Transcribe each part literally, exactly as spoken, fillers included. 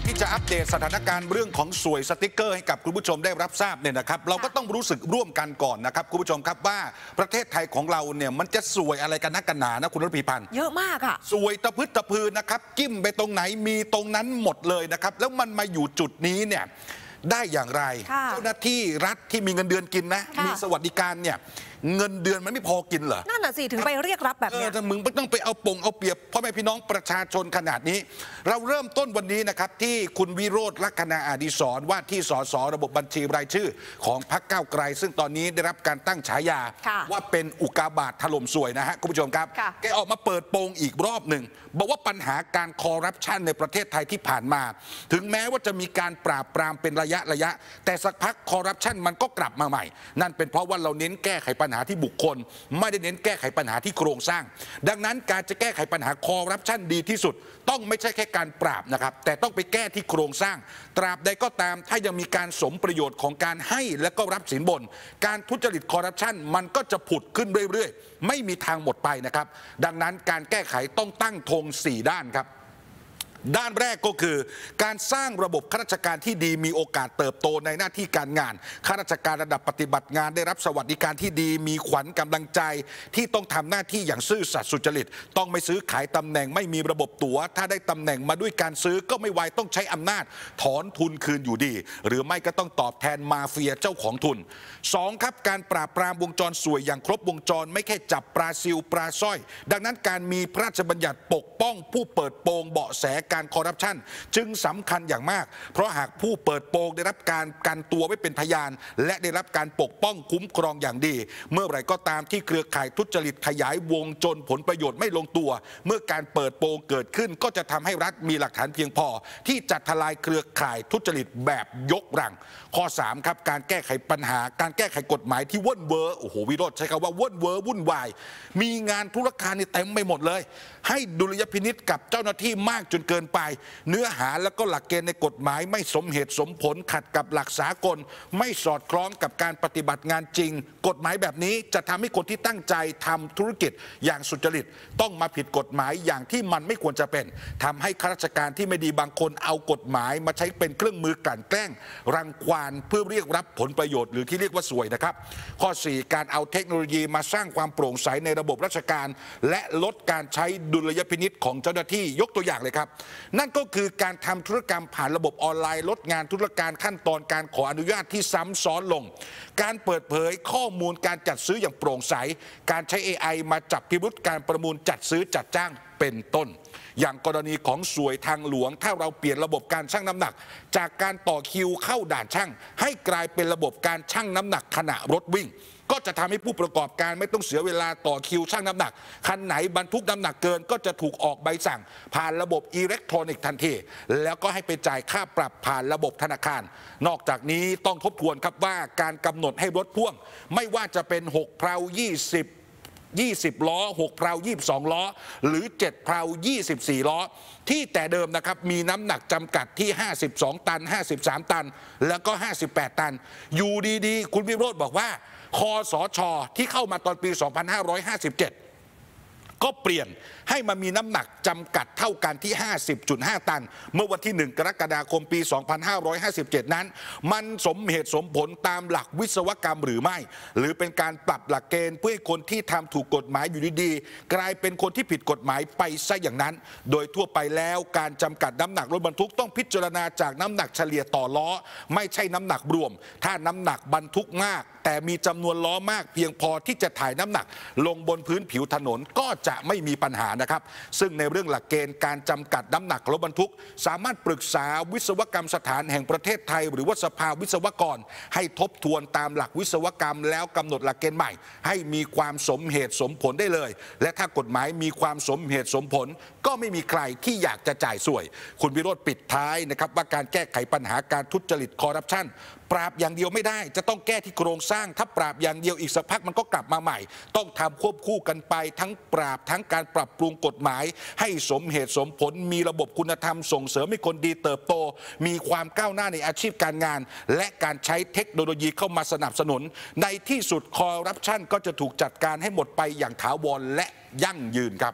อนที่จะอัปเดตสถานการณ์เรื่องของสวยสติกเกอร์ให้กับคุณผู้ชมได้รับทราบเนี่ยนะครับเราก็ต้องรู้สึกร่วมกันก่อนนะครับคุณผู้ชมครับว่าประเทศไทยของเราเนี่ยมันจะสวยอะไรกันนักกันหนานะคุณรัฐพีพันธ์เยอะมากอะสวยตะพื้นตะพืนนะครับจิ้มไปตรงไหนมีตรงนั้นหมดเลยนะครับแล้วมันมาอยู่จุดนี้เนี่ยได้อย่างไรเจ้าหน้าที่รัฐที่มีเงินเดือนกินนะมีสวัสดิการเนี่ยเงินเดือนมันไม่พอกินเหรอนั่นน่ะสิถึงไปเรียกรับแบบนี้เออมึงไม่ต้องไปเอาปงเอาเปรียบพ่อแม่พี่น้องประชาชนขนาดนี้เราเริ่มต้นวันนี้นะครับที่คุณวิโรจน์ลักษณะอดิศรว่าที่สสระบบบัญชีรายชื่อของพรรคก้าวไกลซึ่งตอนนี้ได้รับการตั้งฉายาว่าเป็นอุกาบาตถล่มสวยนะฮะคุณผู้ชมครับแกออกมาเปิดโปงอีกรอบหนึ่งบอกว่าปัญหาการคอร์รัปชันในประเทศไทยที่ผ่านมาถึงแม้ว่าจะมีการปราบปรามเป็นระยะระยะแต่สักพักคอร์รัปชันมันก็กลับมาใหม่นั่นเป็นเพราะว่าเราเน้นแก้ไขปัญหาที่บุคคลไม่ได้เน้นแก้ไขปัญหาที่โครงสร้างดังนั้นการจะแก้ไขปัญหาคอร์รัปชันดีที่สุดต้องไม่ใช่แค่การปราบนะครับแต่ต้องไปแก้ที่โครงสร้างตราบใดก็ตามถ้ายังมีการสมประโยชน์ของการให้และก็รับสินบนการทุจริตคอร์รัปชันมันก็จะผุดขึ้นเรื่อยๆไม่มีทางหมดไปนะครับดังนั้นการแก้ไขต้องตั้งธงสี่ด้านครับด้านแรกก็คือการสร้างระบบข้าราชการที่ดีมีโอกาสเติบโตในหน้าที่การงานข้าราชการระดับปฏิบัติงานได้รับสวัสดิการที่ดีมีขวัญกำลังใจที่ต้องทำหน้าที่อย่างซื่อสัตย์สุจริตต้องไม่ซื้อขายตำแหน่งไม่มีระบบตั๋วถ้าได้ตำแหน่งมาด้วยการซื้อก็ไม่ไวต้องใช้อำนาจถอนทุนคืนอยู่ดีหรือไม่ก็ต้องตอบแทนมาเฟียเจ้าของทุนสองครับการปราบปรามวงจรสวยอย่างครบวงจรไม่แค่จับปลาซิวปลาสร้อยดังนั้นการมีพระราชบัญญัติปกป้องผู้เปิดโปงเบาะแสการคอร์รัปชันจึงสำคัญอย่างมากเพราะหากผู้เปิดโปงได้รับการกันตัวไว้เป็นพยานและได้รับการปกป้องคุ้มครองอย่างดีเมื่อไหร่ก็ตามที่เครือข่ายทุจริตขยายวงจนผลประโยชน์ไม่ลงตัวเมื่อการเปิดโปงเกิดขึ้นก็จะทำให้รัฐมีหลักฐานเพียงพอที่จะทลายเครือข่ายทุจริตแบบยกรังข้อสามครับการแก้ไขปัญหาการแก้ไขกฎหมายที่ว่นเวอร์โอ้โหวิโรจน์ใช้คำว่าว่นเวอร์วุ่นวายมีงานธุรการนี่เต็มไปหมดเลยให้ดุลยพินิจกับเจ้าหน้าที่มากจนเกินไปเนื้อหาและก็หลักเกณฑ์ในกฎหมายไม่สมเหตุสมผลขัดกับหลักสากลไม่สอดคล้องกับการปฏิบัติงานจริงกฎหมายแบบนี้จะทำให้คนที่ตั้งใจทำธุรกิจอย่างสุจริตต้องมาผิดกฎหมายอย่างที่มันไม่ควรจะเป็นทำให้ข้าราชการที่ไม่ดีบางคนเอากฎหมายมาใช้เป็นเครื่องมือกลั่นแกล้งรังควานเพื่อเรียกรับผลประโยชน์หรือที่เรียกว่าสวยนะครับข้อสี่การเอาเทคโนโลยีมาสร้างความโปร่งใสในระบบราชการและลดการใช้ดุลยพินิจของเจ้าหน้าที่ยกตัวอย่างเลยครับนั่นก็คือการทำธุรกรรมผ่านระบบออนไลน์ลดงานธุรการขั้นตอนการขออนุญาตที่ซ้ำซ้อนลงการเปิดเผยข้อมูลการจัดซื้ออย่างโปร่งใสการใช้ เอ ไอ มาจับพิรุธการประมูลจัดซื้อจัดจ้างเป็นต้นอย่างกรณีของสวยทางหลวงถ้าเราเปลี่ยนระบบการชั่งน้ำหนักจากการต่อคิวเข้าด่านชั่งให้กลายเป็นระบบการชั่งน้ำหนักขณะรถวิ่งก็จะทำให้ผู้ประกอบการไม่ต้องเสียเวลาต่อคิวชั่งน้ำหนักคันไหนบรรทุกน้ำหนักเกินก็จะถูกออกใบสั่งผ่านระบบอิเล็กทรอนิกส์ทันทีแล้วก็ให้ไปจ่ายค่าปรับผ่านระบบธนาคารนอกจากนี้ต้องทบทวนครับว่าการกำหนดให้รถพ่วงไม่ว่าจะเป็นหกเพลายี่สิบยี่สิบล้อหกเพลายี่สิบสองล้อหรือเจ็ดเพลายี่สิบสี่ล้อที่แต่เดิมนะครับมีน้ำหนักจำกัดที่ห้าสิบสองตันห้าสิบสามตันแล้วก็ห้าสิบแปดตันอยู่ดีๆคุณวิโรจน์บอกว่าคสช.ที่เข้ามาตอนปีสองพันห้าร้อยห้าสิบเจ็ดก็เปลี่ยนให้มามีน้ำหนักจำกัดเท่ากันที่ ห้าสิบจุดห้า ตันเมื่อวันที่หนึ่งกรกฎาคมปีสองพันห้าร้อยห้าสิบเจ็ดนั้นมันสมเหตุสมผลตามหลักวิศวกรรมหรือไม่หรือเป็นการปรับหลักเกณฑ์เพื่อให้คนที่ทำถูกกฎหมายอยู่ดีๆกลายเป็นคนที่ผิดกฎหมายไปซะอย่างนั้นโดยทั่วไปแล้วการจำกัดน้ำหนักรถบรรทุกต้องพิจารณาจากน้ำหนักเฉลี่ยต่อล้อไม่ใช่น้ำหนักรวมถ้าน้ำหนักบรรทุกมากแต่มีจำนวนล้อมากเพียงพอที่จะถ่ายน้ำหนักลงบนพื้นผิวถนนก็จะไม่มีปัญหานะครับซึ่งในเรื่องหลักเกณฑ์การจำกัดน้ำหนักรถบรรทุกสามารถปรึกษาวิศวกรรมสถานแห่งประเทศไทยหรือว่าสภาวิศวกรให้ทบทวนตามหลักวิศวกรรมแล้วกำหนดหลักเกณฑ์ใหม่ให้มีความสมเหตุสมผลได้เลยและถ้ากฎหมายมีความสมเหตุสมผลก็ไม่มีใครที่อยากจะจ่ายสวยคุณวิโรจน์ปิดท้ายนะครับว่าการแก้ไขปัญหาการทุจริตคอร์รัปชันปราบอย่างเดียวไม่ได้จะต้องแก้ที่โครงสร้างถ้าปราบอย่างเดียวอีกสักพักมันก็กลับมาใหม่ต้องทำควบคู่กันไปทั้งปราบทั้งการปรับปรุงกฎหมายให้สมเหตุสมผลมีระบบคุณธรรมส่งเสริมให้คนดีเติบโตมีความก้าวหน้าในอาชีพการงานและการใช้เทคโนโลยีเข้ามาสนับสนุนในที่สุดคอร์รัปชันก็จะถูกจัดการให้หมดไปอย่างถาวรและยั่งยืนครับ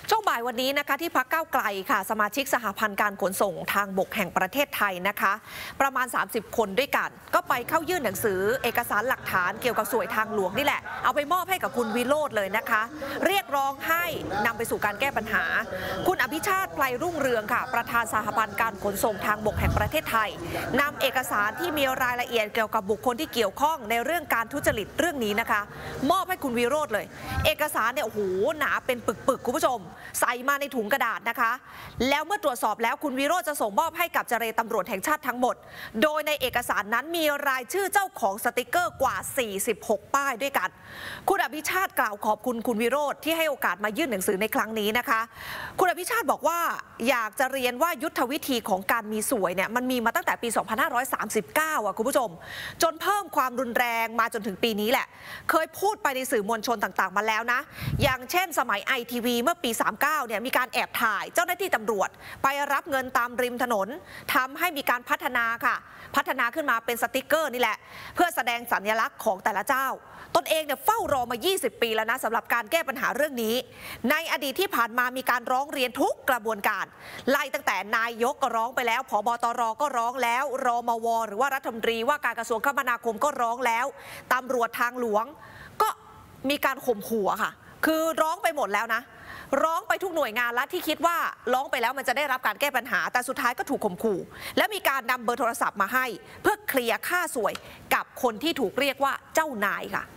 ช่วงบ่ายวันนี้นะคะที่พรรคก้าวไกลค่ะสมาชิกสหพันธ์การขนส่งทางบกแห่งประเทศไทยนะคะประมาณสามสิบคนด้วยกันก็ไปเข้ายื่นหนังสือเอกสารหลักฐานเกี่ยวกับสวยทางหลวงนี่แหละเอาไปมอบให้กับคุณวิโรจน์เลยนะคะเรียกร้องให้นำไปสู่การแก้ปัญหาคุณอภิชาติไพรรุ่งเรืองค่ะประธานสหพันธ์การขนส่งทางบกแห่งประเทศไทยนำเอกสารที่มีรายละเอียดเกี่ยวกับบุคคลที่เกี่ยวข้องในเรื่องการทุจริตเรื่องนี้นะคะมอบให้คุณวิโรจน์เลยเอกสารเนี่ยโอ้โหหนาเป็นปึกๆคุณผู้ชมใส่มาในถุงกระดาษนะคะแล้วเมื่อตรวจสอบแล้วคุณวิโรจน์จะส่งมอบให้กับเจรตำรวจแห่งชาติทั้งหมดโดยในเอกสารนั้นมีรายชื่อเจ้าของสติกเกอร์กว่าสี่สิบหกป้ายด้วยกันคุณอภิชาติกล่าวขอบคุณคุณวิโรจน์ที่ให้โอกาสมายื่นหนังสือในครั้งนี้นะคะคุณอภิชาติบอกว่าอยากจะเรียนว่ายุทธวิธีของการมีสวยเนี่ยมันมีมาตั้งแต่ปีสองพันห้าร้อยสามสิบเก้าอ่ะคุณผู้ชมจนเพิ่มความรุนแรงมาจนถึงปีนี้แหละเคยพูดไปในสื่อมวลชนต่างๆมาแล้วนะอย่างเช่นสมัย ไอ ที วี เมื่อปีสามสิบเก้าเนี่ยมีการแอบถ่ายเจ้าหน้าที่ตำรวจไปรับเงินตามริมถนนทำให้มีการพัฒนาค่ะพัฒนาขึ้นมาเป็นสติกเกอร์นี่แหละเพื่อแสดงสัญลักษณ์ของแต่ละเจ้าตนเองเนี่ยเฝ้ารอมายี่สิบปีแล้วนะสำหรับการแก้ปัญหาเรื่องนี้ในอดีตที่ผ่านมามีการร้องเรียนทุกกระบวนการไล่ตั้งแต่นายกก็ร้องไปแล้วผบตรก็ร้องแล้วรมวหรือว่ารัฐมนตรีว่าการกระทรวงคมนาคมก็ร้องแล้วตำรวจทางหลวงก็มีการข่มขู่ค่ะคือร้องไปหมดแล้วนะร้องไปทุกหน่วยงานแล้วที่คิดว่าร้องไปแล้วมันจะได้รับการแก้ปัญหาแต่สุดท้ายก็ถูกข่มขู่และมีการนำเบอร์โทรศัพท์มาให้เพื่อเคลียร์ค่าสวยกับคนที่ถูกเรียกว่าเจ้านายค่ะ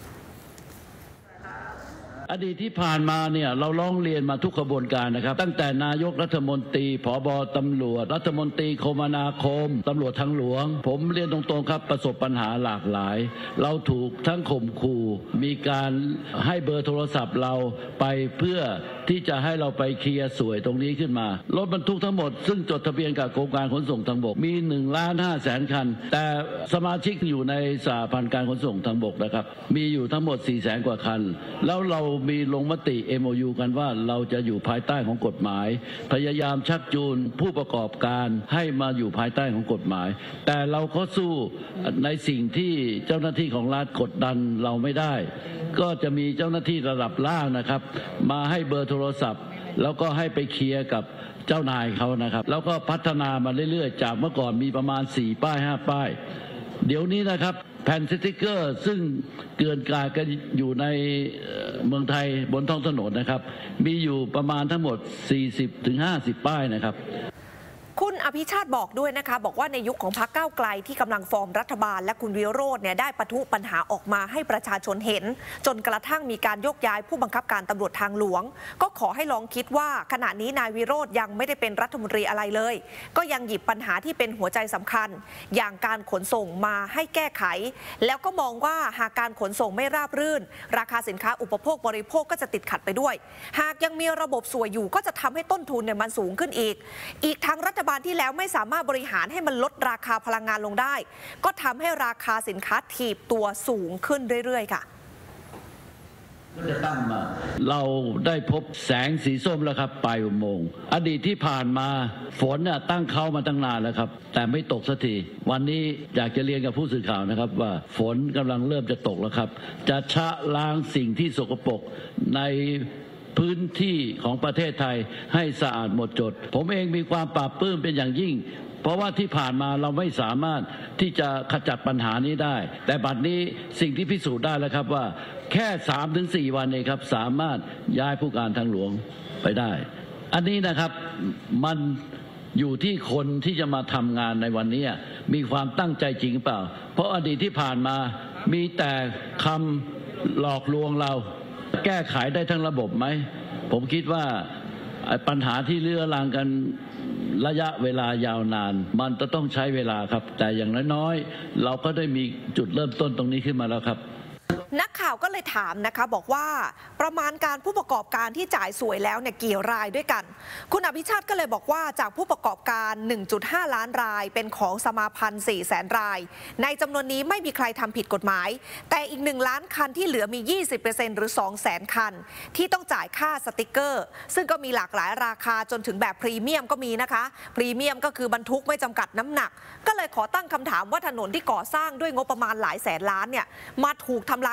อดีตที่ผ่านมาเนี่ยเราร้องเรียนมาทุกกระบวนการนะครับตั้งแต่นายกรัฐมนตรีผบ.ตำรวจรัฐมนตรีคมนาคมตำรวจทางหลวงผมเรียนตรงๆครับประสบปัญหาหลากหลายเราถูกทั้งข่มขู่มีการให้เบอร์โทรศัพท์เราไปเพื่อที่จะให้เราไปเคลียร์สวยตรงนี้ขึ้นมารถบรรทุกทั้งหมดซึ่งจดทะเบียนกับกรมการขนส่งทางบกมีหนึ่งล้านห้าแสนคันแต่สมาชิกอยู่ในสหพันธ์การขนส่งทางบกนะครับมีอยู่ทั้งหมดสี่แสนกว่าคันแล้วเรามีลงมติ เอ็ม โอ ยู กันว่าเราจะอยู่ภายใต้ของกฎหมายพยายามชักจูงผู้ประกอบการให้มาอยู่ภายใต้ของกฎหมายแต่เราก็สู้ในสิ่งที่เจ้าหน้าที่ของรัฐกดดันเราไม่ได้ก็จะมีเจ้าหน้าที่ระดับล่างนะครับมาให้เบอร์โทรศัพท์แล้วก็ให้ไปเคลียร์กับเจ้านายเขานะครับแล้วก็พัฒนามาเรื่อยๆจากเมื่อก่อนมีประมาณสี่ป้ายห้าป้ายเดี๋ยวนี้นะครับแผ่นสติกเกอร์ซึ่งเกลื่อนกลาดกันอยู่ในเมืองไทยบนท้องถนนนะครับมีอยู่ประมาณทั้งหมด สี่สิบถึงห้าสิบ ป้ายนะครับคุณอภิชาติบอกด้วยนะคะบอกว่าในยุคของพรรคก้าวไกลที่กำลังฟอร์มรัฐบาลและคุณวิโรจน์เนี่ยได้ปะทุปัญหาออกมาให้ประชาชนเห็นจนกระทั่งมีการยกย้ายผู้บังคับการตำรวจทางหลวงก็ขอให้ลองคิดว่าขณะนี้นายวิโรจน์ยังไม่ได้เป็นรัฐมนตรีอะไรเลยก็ยังหยิบปัญหาที่เป็นหัวใจสำคัญอย่างการขนส่งมาให้แก้ไขแล้วก็มองว่าหากการขนส่งไม่ราบรื่นราคาสินค้าอุปโภคบริโภคก็จะติดขัดไปด้วยหากยังมีระบบสวยอยู่ก็จะทำให้ต้นทุนเนี่ยมันสูงขึ้นอีกอีกทั้งรัฐบาลที่แล้วไม่สามารถบริหารให้มันลดราคาพลังงานลงได้ก็ทำให้ราคาสินค้าถีบตัวสูงขึ้นเรื่อยๆค่ะเราได้พบแสงสีส้มแล้วครับปลายอุโมงค์อดีตที่ผ่านมาฝนเนี่ยตั้งเขามาตั้งนานแล้วครับแต่ไม่ตกสักทีวันนี้อยากจะเรียนกับผู้สื่อข่าวนะครับว่าฝนกำลังเริ่มจะตกแล้วครับจะชะล้างสิ่งที่สกปรกในพื้นที่ของประเทศไทยให้สะอาดหมดจดผมเองมีความปลาบปลื้มเป็นอย่างยิ่งเพราะว่าที่ผ่านมาเราไม่สามารถที่จะขจัดปัญหานี้ได้แต่บัดนี้สิ่งที่พิสูจน์ได้แล้วครับว่าแค่ สามถึงสี่ วันเองครับสามารถย้ายผู้การทางหลวงไปได้อันนี้นะครับมันอยู่ที่คนที่จะมาทำงานในวันนี้มีความตั้งใจจริงหรือเปล่าเพราะอดีตที่ผ่านมามีแต่คำหลอกลวงเราแก้ไขได้ทั้งระบบไหมผมคิดว่าปัญหาที่เรื้อรังกันระยะเวลายาวนานมันจะต้องใช้เวลาครับแต่อย่างน้อยๆเราก็ได้มีจุดเริ่มต้นตรงนี้ขึ้นมาแล้วครับนักข่าวก็เลยถามนะคะบอกว่าประมาณการผู้ประกอบการที่จ่ายสวยแล้วเนี่ยกี่รายด้วยกันคุณอภิชาติก็เลยบอกว่าจากผู้ประกอบการ หนึ่งจุดห้า ล้านรายเป็นของสมาพันธ์ สี่แสน รายในจำนวนนี้ไม่มีใครทำผิดกฎหมายแต่อีกหนึ่งล้านคันที่เหลือมี ยี่สิบเปอร์เซ็นต์ หรือ สองแสน คันที่ต้องจ่ายค่าสติกเกอร์ซึ่งก็มีหลากหลายราคาจนถึงแบบพรีเมียมก็มีนะคะพรีเมียมก็คือบรรทุกไม่จำกัดน้ำหนักก็เลยขอตั้งคำถามว่าถนนที่ก่อสร้างด้วยงบประมาณหลายแสนล้านเนี่ยมาถูกทำลาย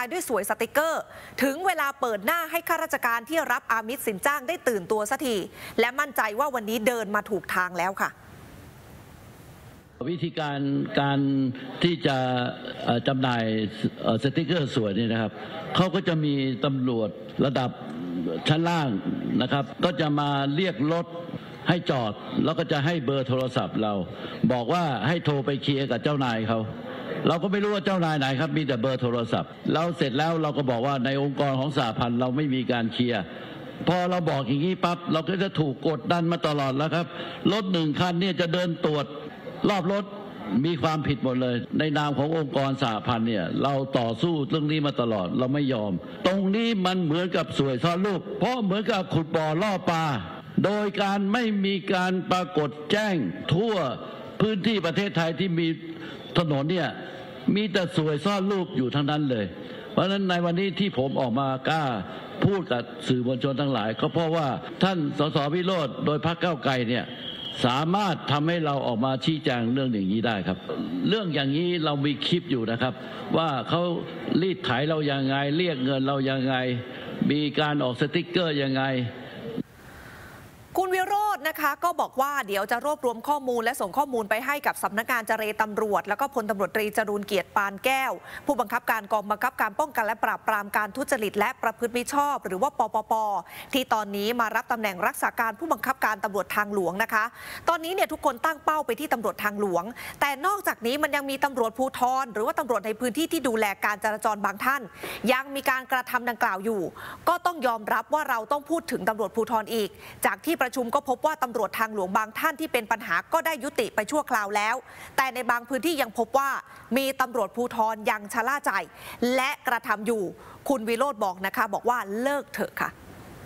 ด้วยสวยสติกเกอร์ถึงเวลาเปิดหน้าให้ข้าราชการที่รับอามิตสินจ้างได้ตื่นตัวสักทีและมั่นใจว่าวันนี้เดินมาถูกทางแล้วค่ะวิธีการการที่จะจำหน่ายสติกเกอร์สวยนี่นะครับเขาก็จะมีตำรวจระดับชั้นล่างนะครับก็จะมาเรียกรถให้จอดแล้วก็จะให้เบอร์โทรศัพท์เราบอกว่าให้โทรไปเคลียร์กับเจ้านายเขาเราก็ไม่รู้ว่าเจ้านายไหนครับมีแต่เบอร์โทรศัพท์เราเสร็จแล้วเราก็บอกว่าในองค์กรของสหพันธ์เราไม่มีการเคลียร์พอเราบอกอย่างนี้ปั๊บเราก็จะถูกกดดันมาตลอดแล้วครับรถหนึ่งคันเนี่ยจะเดินตรวจรอบรถมีความผิดหมดเลยในนามขององค์กรสหพันธ์เนี่ยเราต่อสู้เรื่องนี้มาตลอดเราไม่ยอมตรงนี้มันเหมือนกับสวยซ่อนรูปเพราะเหมือนกับขุดบ่อล่อปลาโดยการไม่มีการปรากฏแจ้งทั่วพื้นที่ประเทศไทยที่มีถนนเนี่ยมีแต่สวยซ่อนรูปอยู่ทั้งนั้นเลยเพราะฉะนั้นในวันนี้ที่ผมออกมากล้าพูดกับสื่อมวลชนทั้งหลายก็เพราะว่าท่านสสวิโรจน์โดยพรรคก้าวไกลเนี่ยสามารถทำให้เราออกมาชี้แจงเรื่องอย่างนี้ได้ครับเรื่องอย่างนี้เรามีคลิปอยู่นะครับว่าเขารีดไถเรายังไงเรียกเงินเรายังไงมีการออกสติ๊กเกอร์ยังไงคุณวิโรจน์นะคะก็บอกว่าเดี๋ยวจะรวบรวมข้อมูลและส่งข้อมูลไปให้กับสำนักงานเจรตำรวจแล้วก็พลตำรวจตรีจรูญเกียรติปานแก้วผู้บังคับการกองบังคับการป้องกันและปราบปรามการทุจริตและประพฤติมิชอบหรือว่าปปป.ที่ตอนนี้มารับตำแหน่งรักษาการผู้บังคับการตำรวจทางหลวงนะคะตอนนี้เนี่ยทุกคนตั้งเป้าไปที่ตำรวจทางหลวงแต่นอกจากนี้มันยังมีตำรวจภูธรหรือว่าตำรวจในพื้นที่ที่ดูแลการจราจรบางท่านยังมีการกระทำดังกล่าวอยู่ก็ต้องยอมรับว่าเราต้องพูดถึงตำรวจภูธรอีกจากที่ประชุมก็พบว่าตำรวจทางหลวงบางท่านที่เป็นปัญหาก็ได้ยุติไปชั่วคราวแล้วแต่ในบางพื้นที่ยังพบว่ามีตำรวจภูธรยังชะล่าใจและกระทำอยู่คุณวิโรจน์บอกนะคะบอกว่าเลิกเถอะค่ะ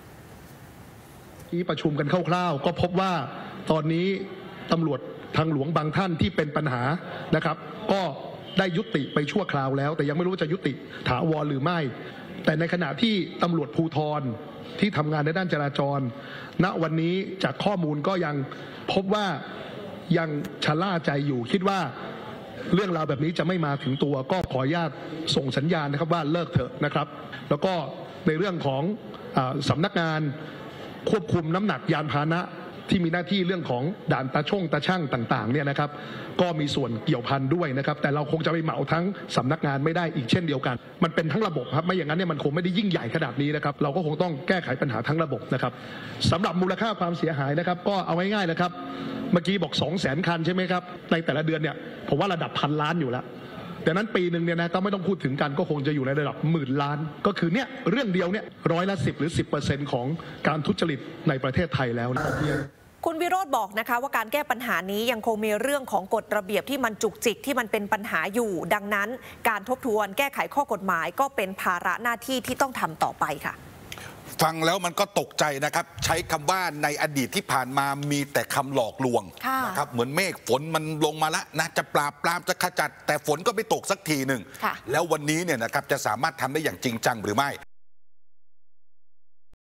ที่ประชุมกันคร่าวๆก็พบว่าตอนนี้ตำรวจทางหลวงบางท่านที่เป็นปัญหานะครับก็ได้ยุติไปชั่วคราวแล้วแต่ยังไม่รู้ว่าจะยุติถาวรหรือไม่แต่ในขณะที่ตำรวจภูธรที่ทำงานในด้านจราจรณวันนี้จากข้อมูลก็ยังพบว่ายังชะล่าใจอยู่คิดว่าเรื่องราวแบบนี้จะไม่มาถึงตัวก็ขออนุญาตส่งสัญญาณนะครับว่าเลิกเถอะนะครับแล้วก็ในเรื่องของอ่าสำนักงานควบคุมน้ำหนักยานพาหนะที่มีหน้าที่เรื่องของด่านตาช่งตาช่างต่างๆเนี่ยนะครับก็มีส่วนเกี่ยวพันด้วยนะครับแต่เราคงจะไปเหมาทั้งสำนักงานไม่ได้อีกเช่นเดียวกันมันเป็นทั้งระบบครับไม่อย่างนั้นเนี่ยมันคงไม่ได้ยิ่งใหญ่ขนาดนี้นะครับเราก็คงต้องแก้ไขปัญหาทั้งระบบนะครับสำหรับมูลค่าความเสียหายนะครับก็เอาง่ายๆนะครับเมื่อกี้บอกสองแสนคันใช่ไหมครับในแต่ละเดือนเนี่ยผมว่าระดับพันล้านอยู่แล้วดังนั้นปีหนึ่งเนี่ยนะต้องไม่ต้องพูดถึงกันก็คงจะอยู่ในระดับหมื่นล้านก็คือเนี่ยเรื่องเดียวเนี่ยร้อยละสิบหรือสิบเปอร์เซ็นต์ของการทุจริตในประเทศไทยแล้วนะคุณวิโรจน์บอกนะคะว่าการแก้ปัญหานี้ยังคงมีเรื่องของกฎระเบียบที่มันจุกจิกที่มันเป็นปัญหาอยู่ดังนั้นการทบทวนแก้ไขข้อกฎหมายก็เป็นภาระหน้าที่ที่ต้องทำต่อไปค่ะฟังแล้วมันก็ตกใจนะครับใช้คำว่าในอดีตที่ผ่านมามีแต่คำหลอกลวงนะครับเหมือนเมฆฝนมันลงมาแล้วนะจะปราบปรามจะขจัดแต่ฝนก็ไม่ตกสักทีหนึ่งแล้ววันนี้เนี่ยนะครับจะสามารถทำได้อย่างจริงจังหรือไม่